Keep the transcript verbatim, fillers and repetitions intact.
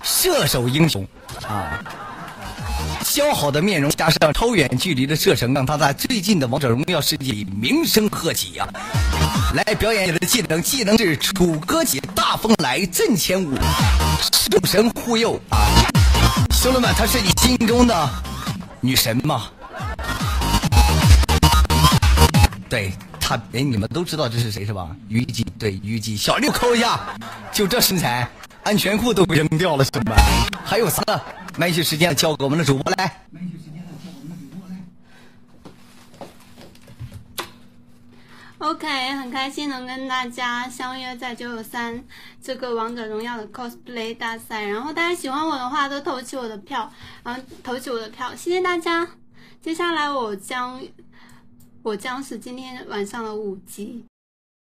射手英雄啊。姣好的面容加上超远距离的射程，让他在最近的王者荣耀世界里名声鹤起啊！来表演你的技能，技能是楚歌起大风来阵前舞，众神护佑啊！兄弟们，她是你心中的女神吗？对她，哎，你们都知道这是谁是吧？虞姬，对，虞姬，小六扣一下，就这身材，安全裤都扔掉了，兄弟们，还有仨呢。麦序时间了，交给我们的主播来。麦序时间了，交给我们的主播来。OK， 很开心能跟大家相约在九九三这个王者荣耀的 cosplay 大赛。然后大家喜欢我的话，都投起我的票，然后投起我的票，谢谢大家。接下来我将我将是今天晚上的五级。